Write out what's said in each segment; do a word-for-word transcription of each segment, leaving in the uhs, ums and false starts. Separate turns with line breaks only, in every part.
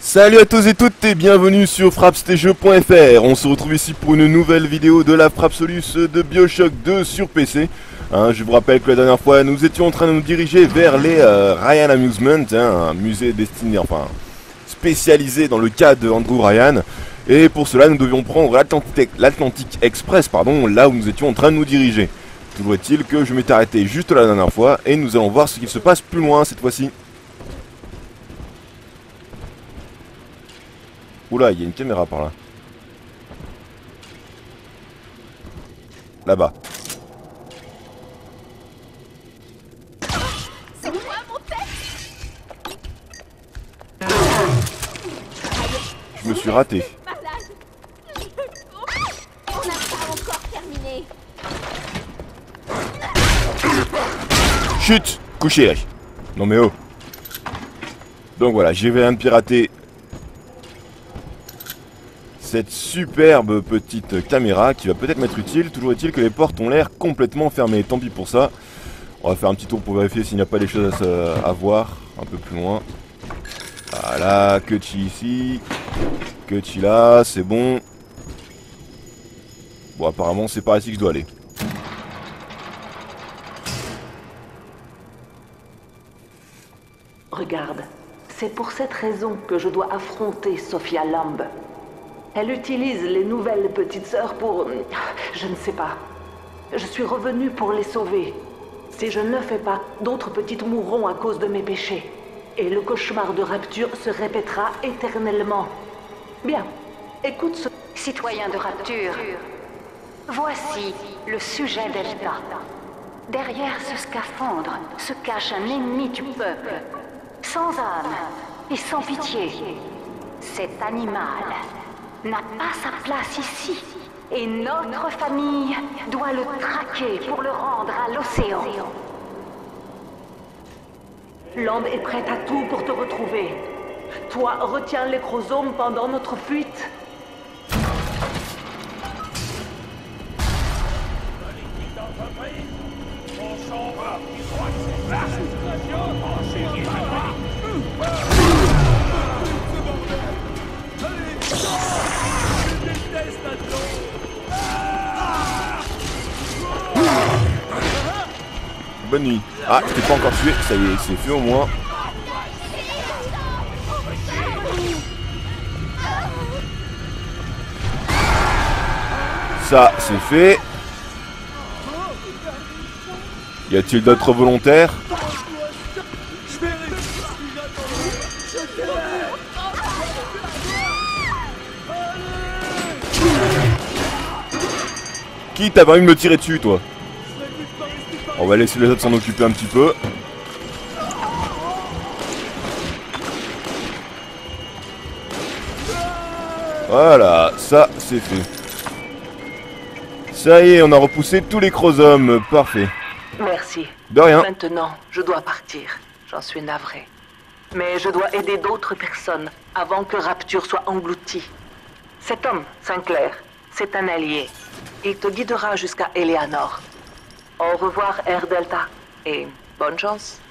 Salut à tous et toutes et bienvenue sur frappstéjeux point F R. On se retrouve ici pour une nouvelle vidéo de la Frapsolus de Bioshock deux sur P C. Hein, je vous rappelle que la dernière fois nous étions en train de nous diriger vers les euh, Ryan Amusement, hein, un musée destiné, enfin spécialisé dans le cas de Andrew Ryan. Et pour cela nous devions prendre l'Atlantic Express, pardon, là où nous étions en train de nous diriger. Toujours est-il que je m'étais arrêté juste la dernière fois et nous allons voir ce qu'il se passe plus loin cette fois-ci. Oula, il y a une caméra par là. Là-bas.
C'est moi mon texte.
Je me suis raté.
Malade. On n'a pas encore terminé.
Chut, couché. Non mais oh. Donc voilà, j'ai viens de pirater cette superbe petite caméra qui va peut-être m'être utile. Toujours est-il que les portes ont l'air complètement fermées. Tant pis pour ça. On va faire un petit tour pour vérifier s'il n'y a pas des choses à, se, à voir un peu plus loin. Voilà, Kutchi ici. Kutchi là, c'est bon. Bon, apparemment c'est par ici que je dois aller.
Regarde, c'est pour cette raison que je dois affronter Sophia Lamb. Elle utilise les nouvelles petites sœurs pour... je ne sais pas. Je suis revenu pour les sauver. Si je ne le fais pas, d'autres petites mourront à cause de mes péchés. Et le cauchemar de Rapture se répétera éternellement. Bien, écoute ce...
Citoyens de Rapture, voici le sujet Delta. Derrière ce scaphandre se cache un ennemi du peuple, sans âme et sans pitié. Cet animal n'a pas sa place ici, et notre famille doit le traquer pour le rendre à l'océan.
Lamb est prête à tout pour te retrouver. Toi, retiens les chromosomes pendant notre fuite.
Bonne nuit. Ah, je t'ai pas encore tué, ça y est, c'est fait au moins. Ça, c'est fait. Y a-t-il d'autres volontaires? Qui t'avait envie de me tirer dessus, toi? On va laisser les autres s'en occuper un petit peu. Voilà, ça c'est fait. Ça y est, on a repoussé tous les chromosomes. Parfait.
Merci.
De rien.
Maintenant, je dois partir. J'en suis navré. Mais je dois aider d'autres personnes avant que Rapture soit engloutie. Cet homme, Sinclair, c'est un allié. Il te guidera jusqu'à Eleanor. Au revoir, Air Delta. Et bonne chance.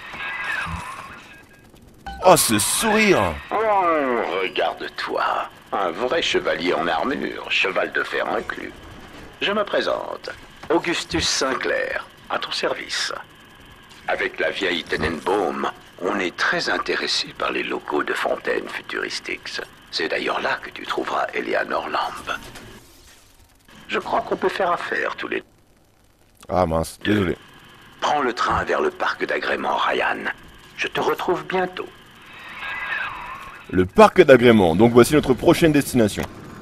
Oh, ce sourire!
Oh, regarde-toi. Un vrai chevalier en armure, cheval de fer inclus. Je me présente. Augustus Sinclair, à ton service. Avec la vieille Tenenbaum, on est très intéressé par les locaux de Fontaine Futuristics. C'est d'ailleurs là que tu trouveras Eleanor Lamb. Je crois qu'on peut faire affaire tous les deux.
Ah mince, désolé.
Prends le train vers le parc d'agrément Ryan. Je te retrouve bientôt.
Le parc d'agrément, donc voici notre prochaine destination.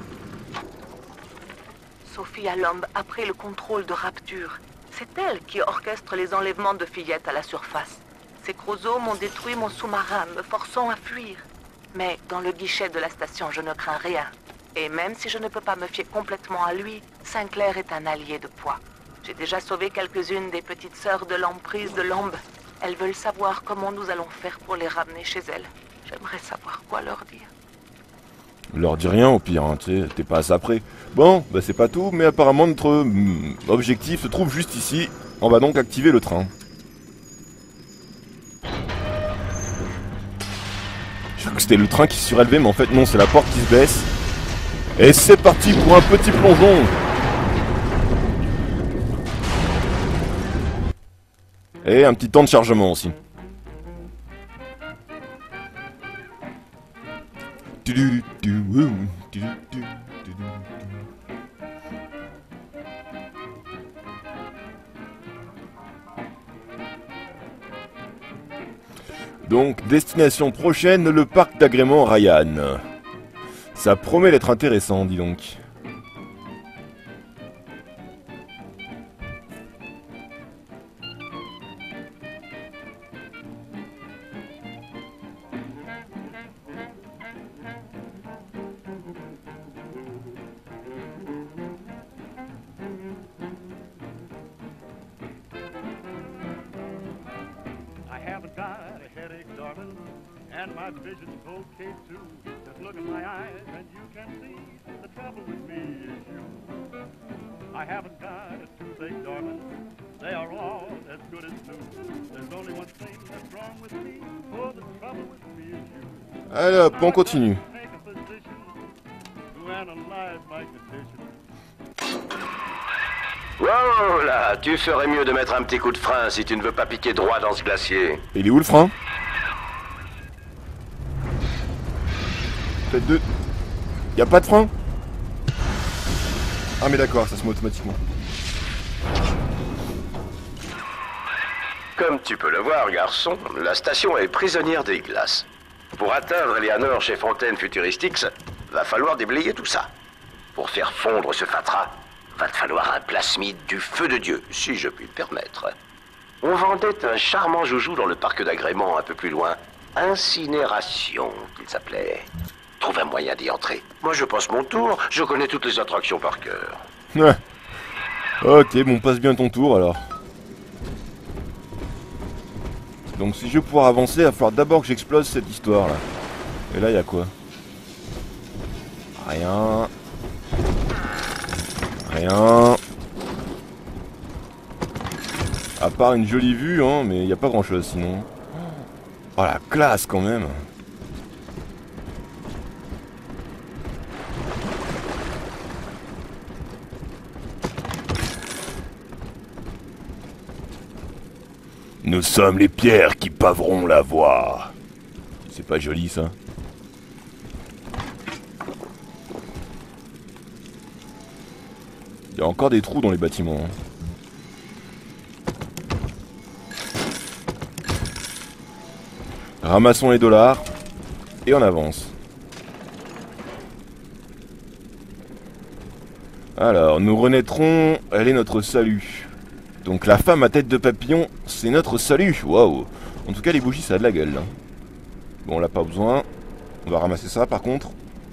Sophia Lamb a pris le contrôle de Rapture. C'est elle qui orchestre les enlèvements de fillettes à la surface. Ces chromosomes ont détruit mon sous-marin, me forçant à fuir. Mais dans le guichet de la station, je ne crains rien. Et même si je ne peux pas me fier complètement à lui, Sinclair est un allié de poids. J'ai déjà sauvé quelques-unes des petites sœurs de l'emprise de Lamb. Elles veulent savoir comment nous allons faire pour les ramener chez elles. J'aimerais savoir quoi leur dire.
Leur dis rien au pire, hein, tu sais, t'es pas à ça près. Bon, bah c'est pas tout, mais apparemment notre mm, objectif se trouve juste ici. On va donc activer le train. c'était le train qui se surélevait, mais en fait non, c'est la porte qui se baisse. Et c'est parti pour un petit plongeon. Et un petit temps de chargement aussi. Donc, destination prochaine, le parc d'agrément Ryan. Ça promet d'être intéressant, dis donc.
And my vision's okay too. Just look in my eyes and you can see the trouble with me is you. I haven't got a toothache, darling. They are all as good as new. There's only one thing that's wrong with me. Oh, the trouble with me is you.
Allez hop, on continue.
Take a position to analyze my condition.
Wow, là, tu ferais mieux de mettre un petit coup de frein si tu ne veux pas piquer droit dans ce glacier.
Il est où le frein? Peut-être deux. Y'a pas de frein? Ah mais d'accord, ça se met automatiquement.
Comme tu peux le voir, garçon, la station est prisonnière des glaces. Pour atteindre Eleanor chez Fontaine Futuristix, va falloir déblayer tout ça. Pour faire fondre ce fatras, va te falloir un plasmide du feu de Dieu, si je puis me permettre. On vendait un charmant joujou dans le parc d'agrément un peu plus loin. Incinération, qu'il s'appelait. Trouve un moyen d'y entrer. Moi, je passe mon tour, je connais toutes les attractions par cœur.
Ouais. Ok, bon, passe bien ton tour alors. Donc si je veux pouvoir avancer, il va falloir d'abord que j'explose cette histoire là. Et là, il y a quoi? Rien. Rien. À part une jolie vue, hein, mais il n'y a pas grand chose sinon. Oh la classe quand même. Nous sommes les pierres qui paveront la voie. C'est pas joli ça. Il y a encore des trous dans les bâtiments. Hein. Ramassons les dollars et on avance. Alors, nous renaîtrons, elle est notre salut. Donc la femme à tête de papillon, c'est notre salut. Waouh. En tout cas, les bougies, ça a de la gueule. Hein. Bon, on l'a pas besoin. On va ramasser ça, par contre.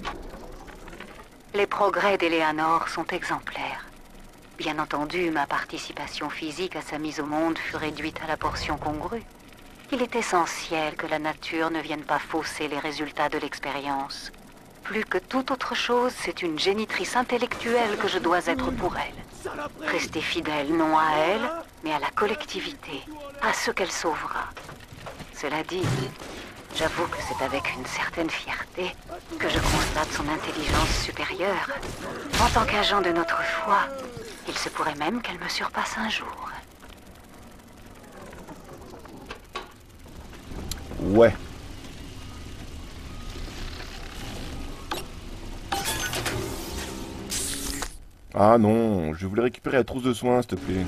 Les progrès d'Eleanor sont exemplaires. Bien entendu, ma participation physique à sa mise au monde fut réduite à la portion congrue. Il est essentiel que la nature ne vienne pas fausser les résultats de l'expérience. Plus que toute autre chose, c'est une génitrice intellectuelle que je dois être pour elle. Rester fidèle non à elle, mais à la collectivité, à ce qu'elle sauvera. Cela dit, j'avoue que c'est avec une certaine fierté que je constate son intelligence supérieure. En tant qu'agent de notre foi, il se pourrait même qu'elle me surpasse un jour.
Ouais. Ah non, je voulais récupérer la trousse de soins, s'il te plaît.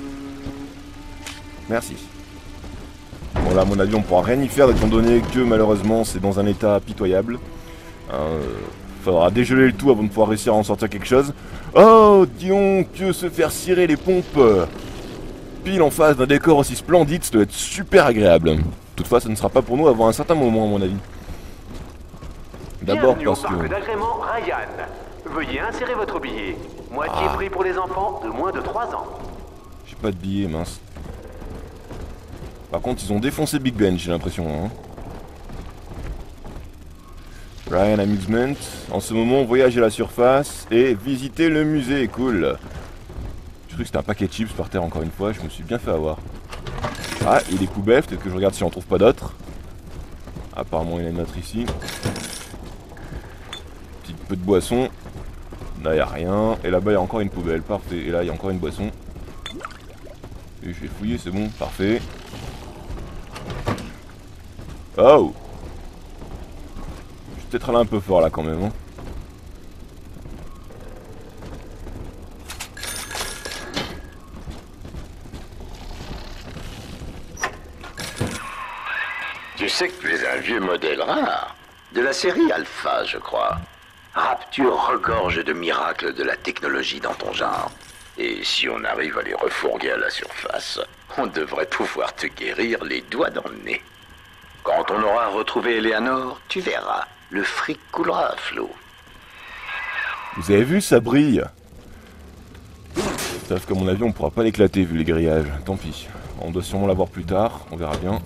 Merci. Bon là, à mon avis, on pourra rien y faire, étant donné que malheureusement, c'est dans un état pitoyable. Euh, faudra dégeler le tout avant de pouvoir réussir à en sortir quelque chose. Oh, dis donc, que se faire cirer les pompes pile en face d'un décor aussi splendide, ça doit être super agréable. Toutefois, ça ne sera pas pour nous avant un certain moment, à mon avis. D'abord parce que...
Bienvenue au parc d'agrément Ryan. Veuillez insérer votre billet. Moitié
Ah.
prix pour les enfants de moins de trois ans.
J'ai pas de billet, mince. Par contre, ils ont défoncé Big Ben, j'ai l'impression. Hein. Ryan Amusement. En ce moment, voyage à la surface et visiter le musée. Cool. Je crois que c'était un paquet de chips par terre encore une fois. Je me suis bien fait avoir. Ah, et des poubelles. Peut-être que je regarde si j'en trouve pas d'autres. Apparemment il y en a une autre ici. Petit peu de boisson. Là il n'y a rien. Et là-bas il y a encore une poubelle. Parfait. Et là il y a encore une boisson. Et je vais fouiller, c'est bon. Parfait. Oh! Je vais peut-être aller un peu fort là quand même. Hein.
Tu sais que tu es un vieux modèle rare. De la série Alpha, je crois. Rapture regorge de miracles de la technologie dans ton genre. Et si on arrive à les refourguer à la surface, on devrait pouvoir te guérir les doigts dans le nez. Quand on aura retrouvé Eleanor, tu verras, le fric coulera à flot.
Vous avez vu, ça brille. Sauf qu'à mon avis, on pourra pas l'éclater vu les grillages. Tant pis. On doit sûrement l'avoir plus tard, on verra bien.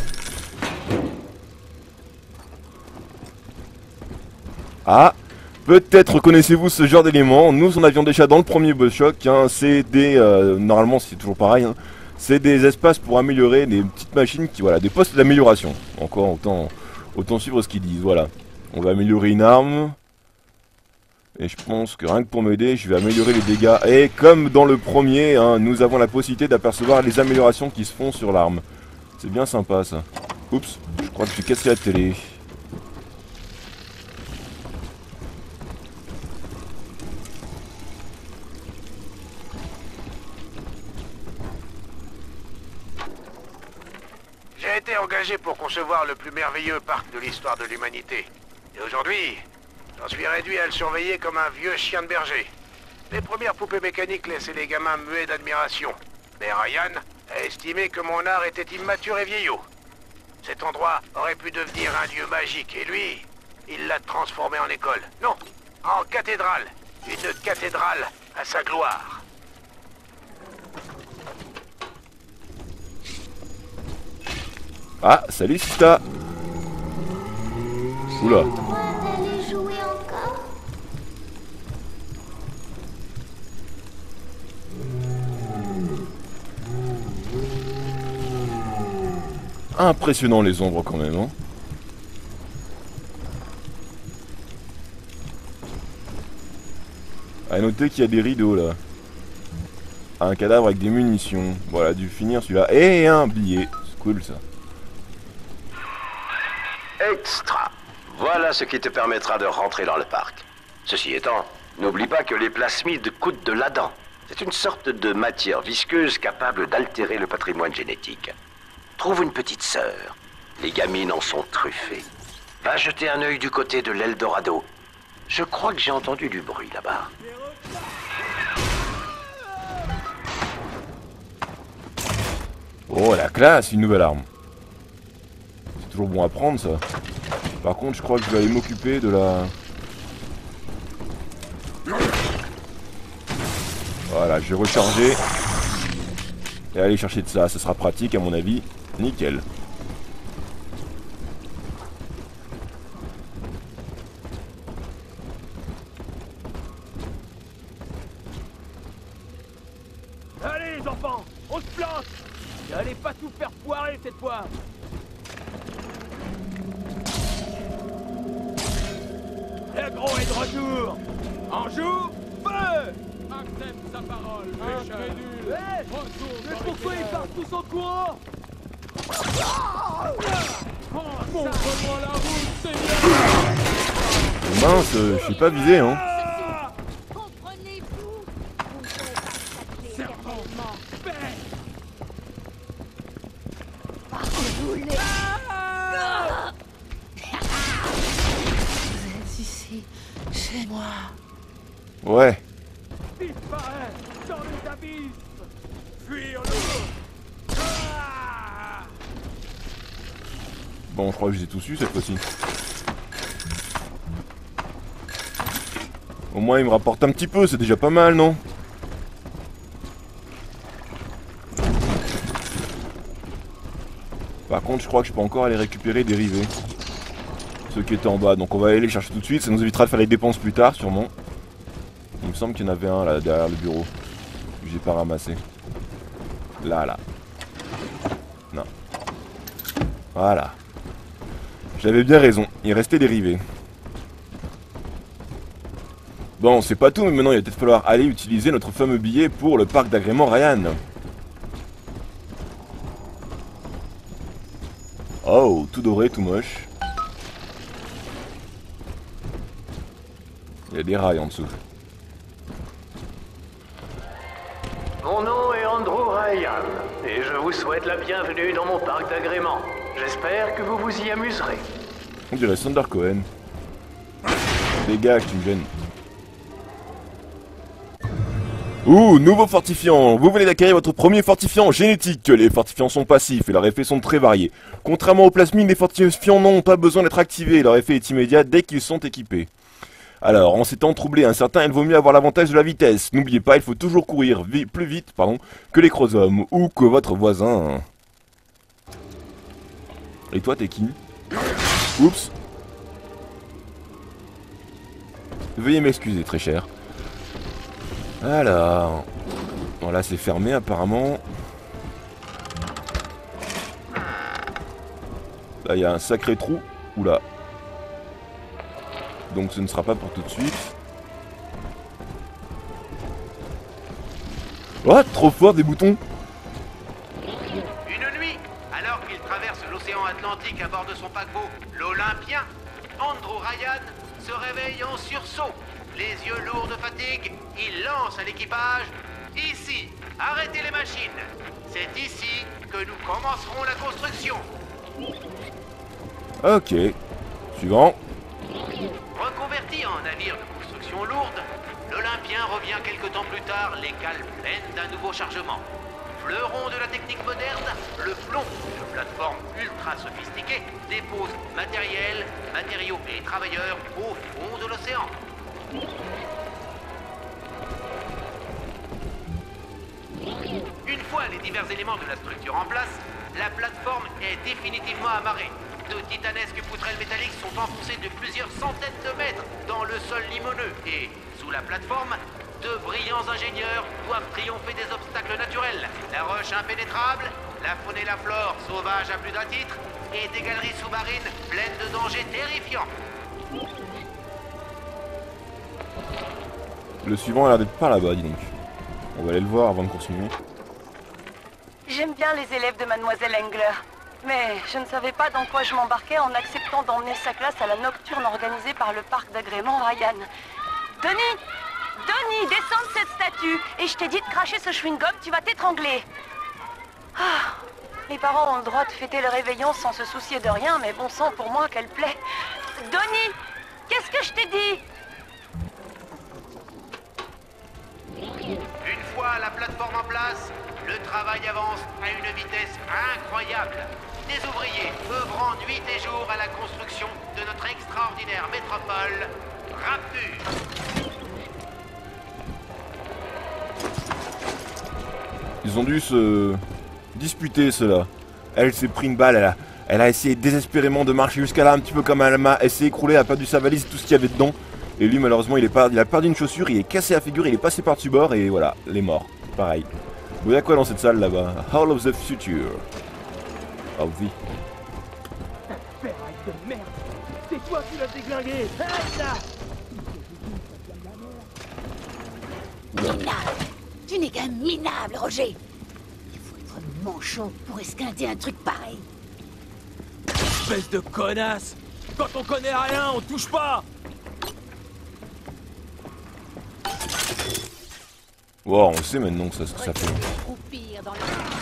Ah! Peut-être connaissez-vous ce genre d'éléments. Nous en avions déjà dans le premier BioShock. Hein. C'est des... Euh, normalement, c'est toujours pareil. Hein. C'est des espaces pour améliorer des petites machines qui... Voilà, des postes d'amélioration. Encore, autant, autant suivre ce qu'ils disent. Voilà. On va améliorer une arme. Et je pense que rien que pour m'aider, je vais améliorer les dégâts. Et comme dans le premier, hein, nous avons la possibilité d'apercevoir les améliorations qui se font sur l'arme. C'est bien sympa, ça. Oups, je crois que j'ai cassé la télé.
J'ai été engagé pour concevoir le plus merveilleux parc de l'histoire de l'humanité. Et aujourd'hui, j'en suis réduit à le surveiller comme un vieux chien de berger. Les premières poupées mécaniques laissaient les gamins muets d'admiration. Mais Ryan a estimé que mon art était immature et vieillot. Cet endroit aurait pu devenir un lieu magique, et lui, il l'a transformé en école. Non, en cathédrale. Une cathédrale à sa gloire.
Ah, salut Sista. Oula.
D'aller jouer encore?
Impressionnant les ombres quand même, hein. A noter qu'il y a des rideaux là. Un cadavre avec des munitions. Voilà, dû finir celui-là. Et un billet. C'est cool ça.
Extra. Voilà ce qui te permettra de rentrer dans le parc. Ceci étant, n'oublie pas que les plasmides coûtent de l'Adam. C'est une sorte de matière visqueuse capable d'altérer le patrimoine génétique. Trouve une petite sœur. Les gamines en sont truffées. Va jeter un œil du côté de l'Eldorado. Je crois que j'ai entendu du bruit là-bas.
Oh la classe, une nouvelle arme. C'est toujours bon à prendre ça. Par contre je crois que je vais aller m'occuper de la... Voilà, je vais recharger. Et aller chercher de ça, ça sera pratique à mon avis. Nickel.
Allez les enfants, on se plante. Et allez pas tout faire foirer cette fois. Le gros est de retour. En joue, feu. Accepte sa parole, incrédule. Hey, mais pourquoi ils partent tous en courant? Montre-moi la route, Seigneur.
Mince, euh, je suis pas visé hein.
Comprenez-vous? Vous devez éternellement. Parce que vous voulez. Vous êtes ici, chez moi.
Ouais.
Disparaît dans les abysses. Fuir-le.
Bon, je crois que je les ai tous eu cette fois-ci. Au moins il me rapporte un petit peu, c'est déjà pas mal, non? Par contre, je crois que je peux encore aller récupérer des rivets. Ceux qui étaient en bas, donc on va aller les chercher tout de suite, ça nous évitera de faire les dépenses plus tard, sûrement. Il me semble qu'il y en avait un là, derrière le bureau. Que j'ai pas ramassé. Là, là. Non. Voilà. J'avais bien raison, il restait des rivets. Bon, c'est pas tout, mais maintenant il va peut-être falloir aller utiliser notre fameux billet pour le parc d'agrément Ryan. Oh, tout doré, tout moche. Il y a des rails en dessous.
Mon nom est Andrew Ryan, et je vous souhaite la bienvenue dans mon parc d'agrément. J'espère que vous vous y amuserez.
On dirait Sander Cohen. Dégage, tu me gênes. Ouh, nouveau fortifiant. Vous venez d'acquérir votre premier fortifiant génétique. Les fortifiants sont passifs et leurs effets sont très variés. Contrairement aux plasmides, les fortifiants n'ont pas besoin d'être activés. Leur effet est immédiat dès qu'ils sont équipés. Alors, en ces temps troublés incertains, il vaut mieux avoir l'avantage de la vitesse. N'oubliez pas, il faut toujours courir vi plus vite pardon, que les chromosomes ou que votre voisin. Et toi, t'es qui? Oups. Veuillez m'excuser, très cher. Alors... Bon, là, c'est fermé, apparemment. Là, il y a un sacré trou. Oula. Donc, ce ne sera pas pour tout de suite. Oh, trop fort, des boutons.
Une nuit, alors qu'il traverse l'océan Atlantique à bord de son paquebot, l'Olympien, Andrew Ryan se réveille en sursaut. Les yeux lourds de fatigue, il lance à l'équipage « Ici, arrêtez les machines. C'est ici que nous commencerons la construction. »
Ok. Suivant.
Reconverti en navire de construction lourde, l'Olympien revient quelque temps plus tard, les cales pleines d'un nouveau chargement. Fleuron de la technique moderne, le plomb, une plateforme ultra sophistiquée, dépose matériel, matériaux et travailleurs au fond de l'océan. Une fois les divers éléments de la structure en place, la plateforme est définitivement amarrée. De titanesques poutrelles métalliques sont enfoncées de plusieurs centaines de mètres dans le sol limoneux et, sous la plateforme, de brillants ingénieurs doivent triompher des obstacles naturels. La roche impénétrable, la faune et la flore sauvages à plus d'un titre, et des galeries sous-marines pleines de dangers terrifiants.
Le suivant a l'air d'être par là-bas, dis donc. On va aller le voir avant de continuer.
J'aime bien les élèves de Mademoiselle Engler. Mais je ne savais pas dans quoi je m'embarquais en acceptant d'emmener sa classe à la nocturne organisée par le parc d'agrément Ryan. Denis Denis, descends de cette statue. Et je t'ai dit de cracher ce chewing-gum, tu vas t'étrangler. Ah, les parents ont le droit de fêter le réveillon sans se soucier de rien, mais bon sang pour moi qu'elle plaît. Denis, qu'est-ce que je t'ai dit?
Une fois la plateforme en place, le travail avance à une vitesse incroyable. Des ouvriers œuvrant nuit et jour à la construction de notre extraordinaire métropole, Rapture.
Ils ont dû se disputer, ceux-là. Elle s'est pris une balle, elle a, elle a essayé désespérément de marcher jusqu'à là, un petit peu comme elle m'a. Elle s'est écroulée, elle a perdu sa valise, tout ce qu'il y avait dedans. Et lui, malheureusement, il, est pas, il a perdu une chaussure, il est cassé la figure, il est passé par-dessus bord, et voilà, il est mort. Pareil. Vous voyez quoi dans cette salle là-bas? Hall of the Future. Oh oui.
Ferraille de merde. C'est toi qui l'as déglingué. Arrête là.
Minable. Tu n'es qu'un minable, Roger. Il faut être manchot pour esquinter un truc pareil.
Espèce de connasse. Quand on connaît rien, on touche pas.
Wow, on sait maintenant que ça, ce que ça fait.
Croupir dans le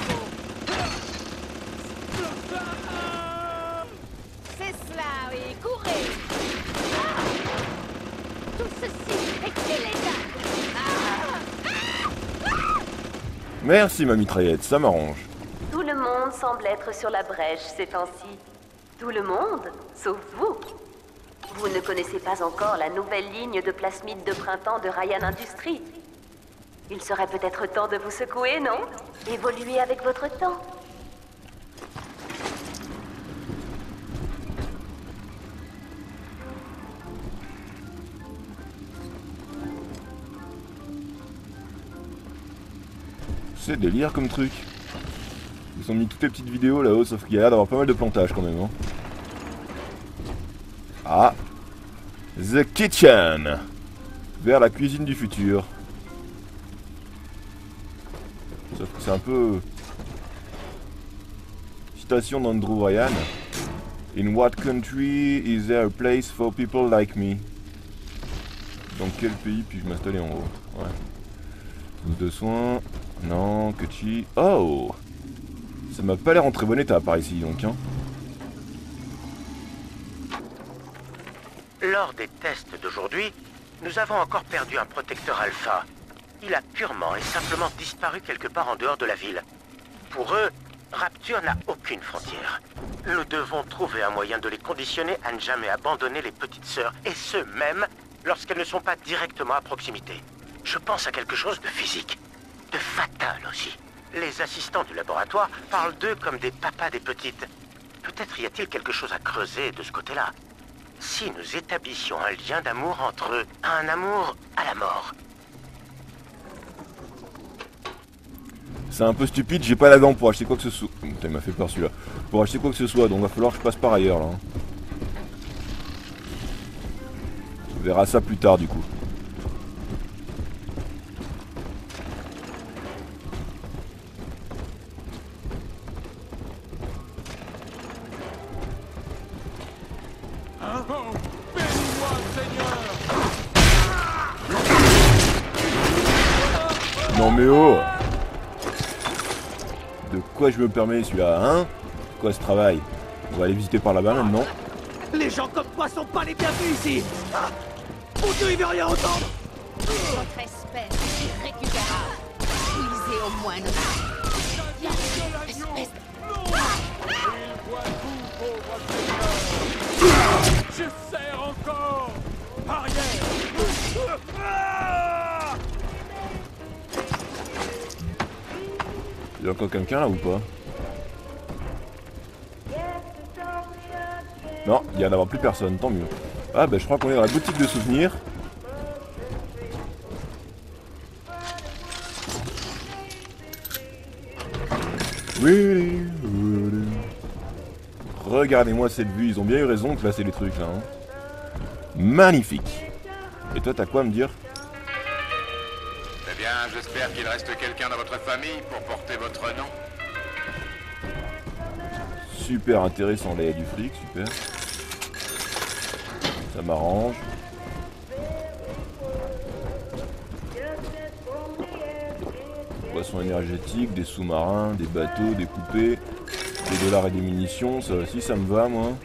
C'est cela, oui, courez. Ah, tout ceci est illégal. Ah, ah,
Merci ma mitraillette, ça m'arrange.
Tout le monde semble être sur la brèche ces temps-ci. Tout le monde, sauf vous. Vous ne connaissez pas encore la nouvelle ligne de plasmide de printemps de Ryan Industries. Il serait peut-être temps de vous secouer, non? Évoluer avec votre temps.
C'est délire comme truc. Ils ont mis toutes les petites vidéos là-haut, sauf qu'il y a l'air d'avoir pas mal de plantages quand même. Hein. Ah, The Kitchen. Vers la cuisine du futur. Sauf que c'est un peu... Citation d'Andrew Ryan. In what country is there a place for people like me? Dans quel pays puis-je m'installer en haut? Ouais. Trousse de soins. Non, Kutchi. Oh! Ça m'a pas l'air en très bon état par ici donc, hein.
Lors des tests d'aujourd'hui, nous avons encore perdu un protecteur alpha. Il a purement et simplement disparu quelque part en dehors de la ville. Pour eux, Rapture n'a aucune frontière. Nous devons trouver un moyen de les conditionner à ne jamais abandonner les petites sœurs, et ce même lorsqu'elles ne sont pas directement à proximité. Je pense à quelque chose de physique, de fatal aussi. Les assistants du laboratoire parlent d'eux comme des papas des petites. Peut-être y a-t-il quelque chose à creuser de ce côté-là. Si nous établissions un lien d'amour entre eux, un amour à la mort.
C'est un peu stupide, j'ai pas la dent pour acheter quoi que ce soit. Putain, il m'a fait peur celui-là. Pour acheter quoi que ce soit, donc va falloir que je passe par ailleurs là. On verra ça plus tard du coup. Non mais oh! De quoi je me permets celui-là, hein? Quoi ce travail? On va aller visiter par là-bas maintenant.
Les gens comme toi sont pas les bienvenus ici. Ah, mon Dieu, il veut rien entendre.
Votre espèce est irrécupérable. Lisez au moins nos mains. Espèce...
Je serre encore. Arrière.
Il y a encore quelqu'un là ou pas? Non, il y en a plus personne, tant mieux. Ah bah je crois qu'on est dans la boutique de souvenirs. Oui, oui. Regardez-moi cette vue, ils ont bien eu raison de classer les trucs là. Hein. Magnifique. Et toi t'as quoi à me dire?
Eh bien, j'espère qu'il reste quelqu'un dans votre famille pour porter votre nom.
Super intéressant, là il y a du fric, super. Ça m'arrange. Boissons énergétiques, des sous-marins, des bateaux, des poupées, des dollars et des munitions, ça aussi ça me va moi.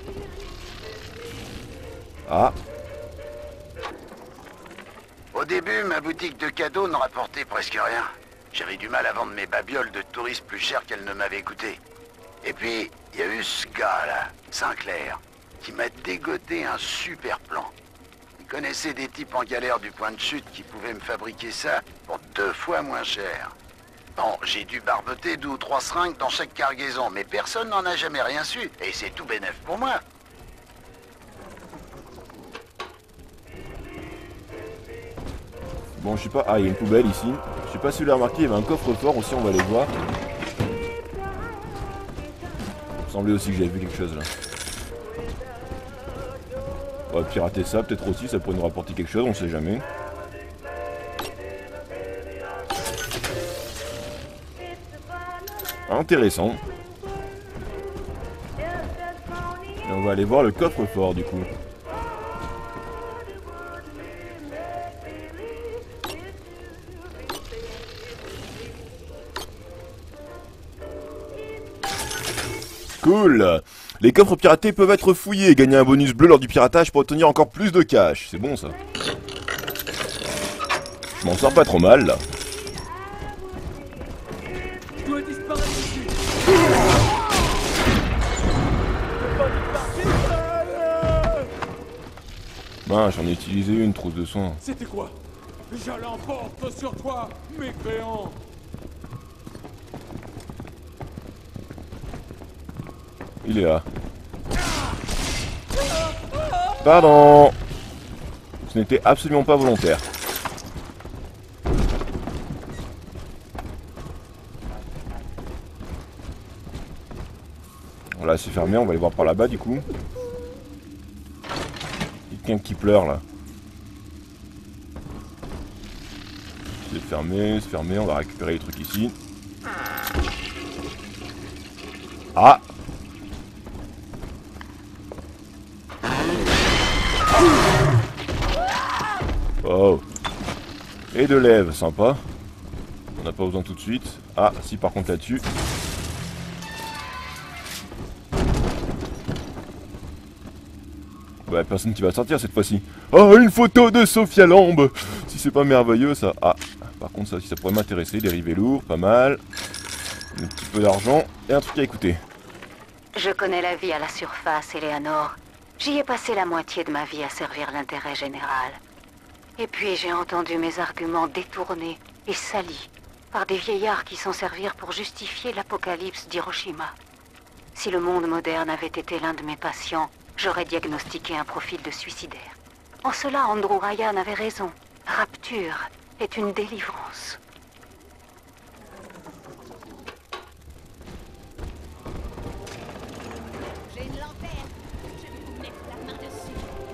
Ah.
Au début, ma boutique de cadeaux n'en rapportait presque rien. J'avais du mal à vendre mes babioles de touristes plus chères qu'elles ne m'avaient coûté. Et puis, il y a eu ce gars-là, Sinclair, qui m'a dégoté un super plan. Il connaissait des types en galère du point de chute qui pouvaient me fabriquer ça pour deux fois moins cher. Bon, j'ai dû barboter deux ou trois seringues dans chaque cargaison, mais personne n'en a jamais rien su, et c'est tout bénef pour moi.
Bon, je sais pas. Ah, il y a une poubelle ici. Je sais pas si vous l'avez remarqué, il y avait un coffre-fort aussi, on va aller voir. Il me semblait aussi que j'avais vu quelque chose là. On va pirater ça, peut-être aussi, ça pourrait nous rapporter quelque chose, on sait jamais. Intéressant. Et on va aller voir le coffre-fort du coup. Cool. Les coffres piratés peuvent être fouillés et gagner un bonus bleu lors du piratage pour obtenir encore plus de cash. C'est bon ça. Je m'en sors pas trop mal là.
Je dois disparaître ici.
Ben, j'en ai utilisé une trousse de soins.
C'était quoi? Je l'emporte sur toi, mécréant.
Il est là. Pardon. Ce n'était absolument pas volontaire. Voilà, c'est fermé, on va aller voir par là-bas du coup. quelqu'un qui pleure là. C'est fermé, c'est fermé, on va récupérer les trucs ici. Ah! Oh! Et de lèvres, sympa. On n'a pas besoin tout de suite. Ah, si par contre là-dessus. Ouais, personne qui va sortir cette fois-ci. Oh, une photo de Sophia Lamb! Si c'est pas merveilleux ça. Ah, par contre ça aussi ça pourrait m'intéresser. Dérivé lourd, pas mal. Un petit peu d'argent et un truc à écouter.
Je connais la vie à la surface, Eleanor. J'y ai passé la moitié de ma vie à servir l'intérêt général. Et puis j'ai entendu mes arguments détournés et salis par des vieillards qui s'en servirent pour justifier l'apocalypse d'Hiroshima. Si le monde moderne avait été l'un de mes patients, j'aurais diagnostiqué un profil de suicidaire. En cela, Andrew Ryan avait raison. Rapture est une délivrance.
J'ai une lanterne. Je vais vous mettre la main dessus.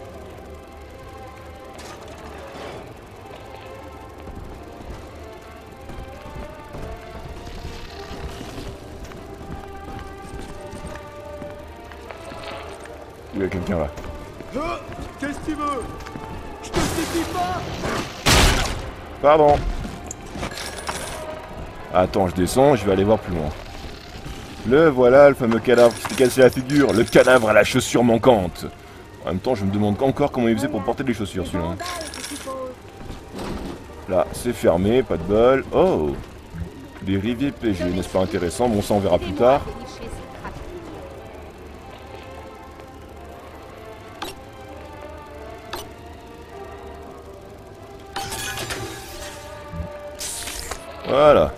Il y a quelqu'un là.
Euh, Qu'est-ce que tu veux? Je te suffis pas?
Pardon. Attends, je descends, je vais aller voir plus loin. Le voilà, le fameux cadavre qui s'était cassé la figure. Le cadavre à la chaussure manquante. En même temps, je me demande encore comment il faisait pour porter des chaussures, celui-là. Là, c'est fermé, pas de bol. Oh! Des riviers P G, n'est-ce pas intéressant? Bon, ça on verra plus tard. Voilà.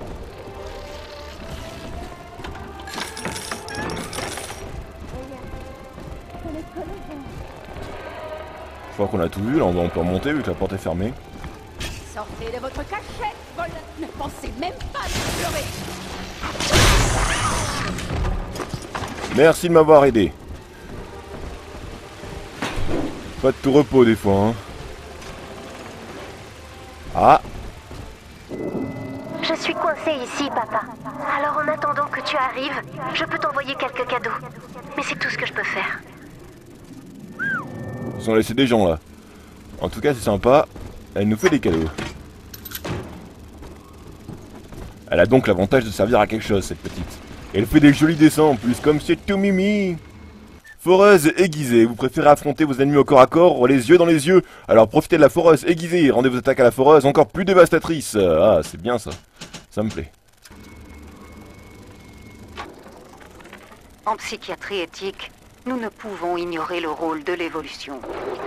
Je crois qu'on a tout vu, là on va on peut remonter vu que la porte est fermée.
Sortez de votre cachette, vol. Ne pensez même pas à pleurer.
Merci de m'avoir aidé. Pas de tout repos des fois, hein. Ah!
Je suis coincée ici, papa. Alors en attendant que tu arrives, je peux t'envoyer quelques cadeaux. Mais c'est tout ce que je peux faire.
Ils ont laissé des gens là. En tout cas c'est sympa. Elle nous fait des cadeaux. Elle a donc l'avantage de servir à quelque chose cette petite. Et elle fait des jolis dessins en plus, comme c'est tout mimi. Foreuse aiguisée, vous préférez affronter vos ennemis au corps à corps, les yeux dans les yeux. Alors profitez de la foreuse aiguisée et rendez vos attaques à la foreuse encore plus dévastatrices. Ah, c'est bien ça. Ça me plaît.
En psychiatrie éthique, nous ne pouvons ignorer le rôle de l'évolution.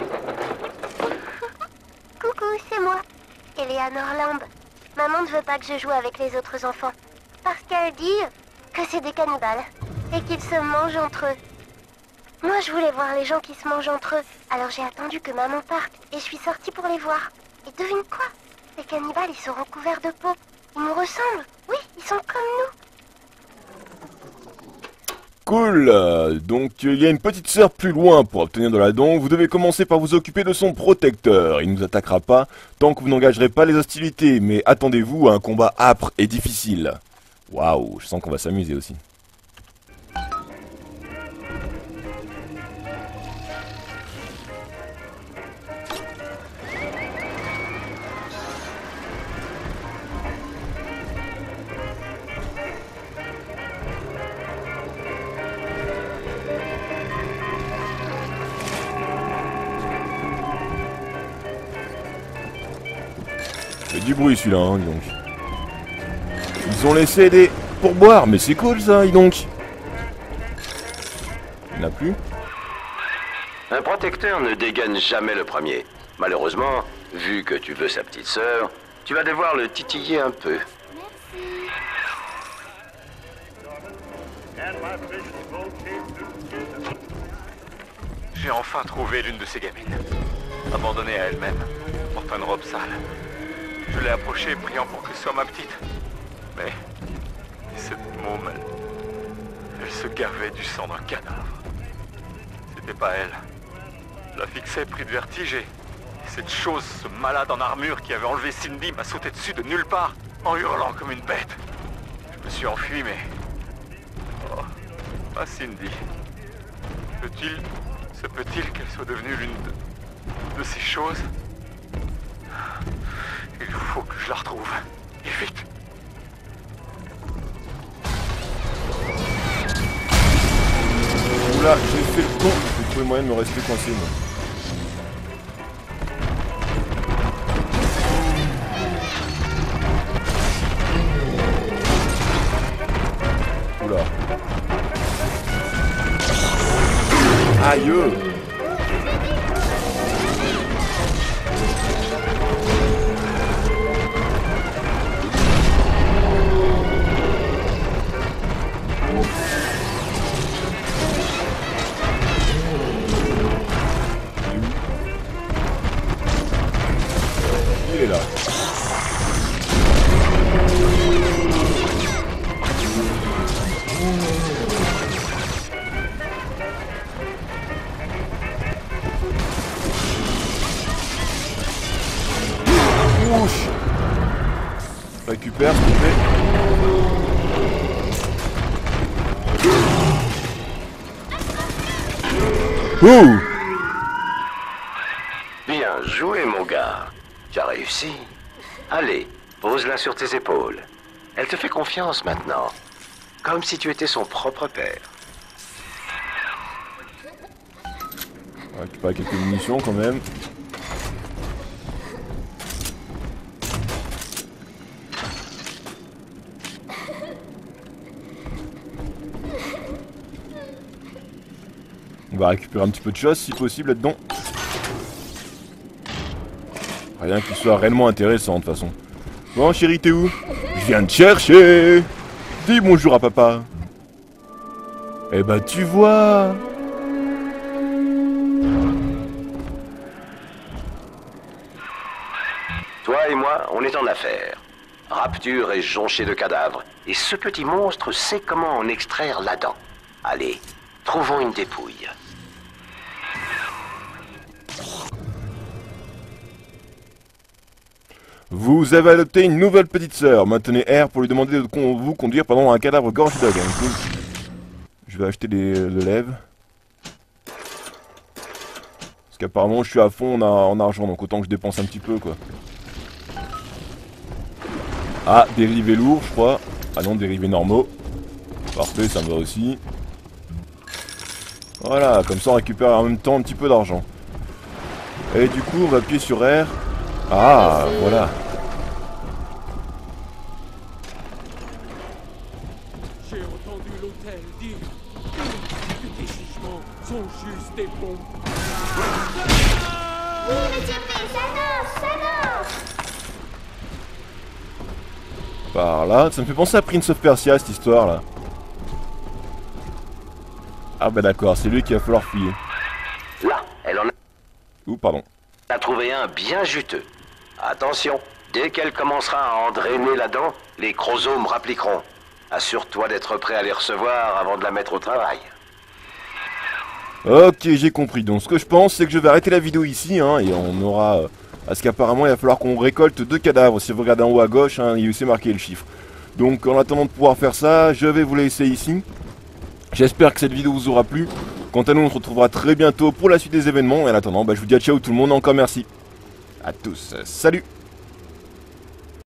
Coucou, c'est moi, Eleanor Lamb. Maman ne veut pas que je joue avec les autres enfants. Parce qu'elle dit que c'est des cannibales. Et qu'ils se mangent entre eux. Moi, je voulais voir les gens qui se mangent entre eux. Alors j'ai attendu que maman parte. Et je suis sortie pour les voir. Et devine quoi? Les cannibales, ils sont recouverts de peau. Ils nous ressemblent. Oui, ils sont comme nous.
Cool. Donc il y a une petite sœur plus loin pour obtenir de la don. Vous devez commencer par vous occuper de son protecteur. Il ne nous attaquera pas tant que vous n'engagerez pas les hostilités. Mais attendez-vous à un combat âpre et difficile. Waouh, je sens qu'on va s'amuser aussi. Il fait du bruit celui-là, hein, dis donc. Ils ont laissé des pourboires, mais c'est cool ça, dis donc. Il n'y en a plus.
Un protecteur ne dégaine jamais le premier. Malheureusement, vu que tu veux sa petite sœur, tu vas devoir le titiller un peu.
J'ai enfin trouvé l'une de ces gamines, abandonnée à elle-même, portant une robe sale. Je l'ai approchée, priant pour que ce soit ma petite. Mais cette môme, elle, elle se gavait du sang d'un cadavre. C'était pas elle. la fixais pris de vertige et cette chose, ce malade en armure qui avait enlevé Cindy m'a sauté dessus de nulle part en hurlant comme une bête. Je me suis enfui mais... Oh, pas Cindy. Peut-il... Se peut-il qu'elle soit devenue l'une de... de ces choses? Il faut que je la retrouve. Et vite.
Oula, j'ai fait le con. J'ai trouvé moyen de me rester coincé, moi. Oula. Aïe. Il est là. Ouch. Récupère s'il te plaît. Ouh.
Bien joué, mon gars. Tu as réussi. Allez, pose-la sur tes épaules. Elle te fait confiance maintenant. Comme si tu étais son propre père.
On va récupérer quelques munitions quand même. On va récupérer un petit peu de choses si possible là-dedans. Rien qui soit réellement intéressant de toute façon. Bon chérie, t'es où? Je viens te chercher. Dis bonjour à papa. Eh bah tu vois.
Toi et moi, on est en affaire. Rapture est jonchée de cadavres, et ce petit monstre sait comment en extraire la dent. Allez, trouvons une dépouille.
Vous avez adopté une nouvelle petite sœur. Maintenez R pour lui demander de con vous conduire pendant un cadavre gorge dog. Hein, cool. Je vais acheter les, le lève. Parce qu'apparemment je suis à fond en, en argent, donc autant que je dépense un petit peu quoi. Ah, dérivés lourds je crois. Ah non, dérivés normaux. Parfait, ça me va aussi. Voilà, comme ça on récupère en même temps un petit peu d'argent. Et du coup on va appuyer sur R. Ah, voilà.
J'ai entendu l'hôtel dire que tes jugements sont juste des bombes.
Oui, monsieur P, ça danse, ça danse.
Par là, ça me fait penser à Prince of Persia cette histoire là. Ah bah d'accord, c'est lui qui va falloir fouiller.
Là, elle en a...
Ouh, pardon.
a trouvé un bien juteux. Attention, dès qu'elle commencera à en drainer la dent, les chromosomes rappliqueront. Assure-toi d'être prêt à les recevoir avant de la mettre au travail.
Ok, j'ai compris. Donc ce que je pense, c'est que je vais arrêter la vidéo ici, hein, et on aura... Euh, parce qu'apparemment, il va falloir qu'on récolte deux cadavres. Si vous regardez en haut à gauche, hein, il s'est marqué le chiffre. Donc en attendant de pouvoir faire ça, je vais vous laisser ici. J'espère que cette vidéo vous aura plu. Quant à nous, on se retrouvera très bientôt pour la suite des événements. Et en attendant, bah, je vous dis à ciao tout le monde, encore merci. À tous, salut.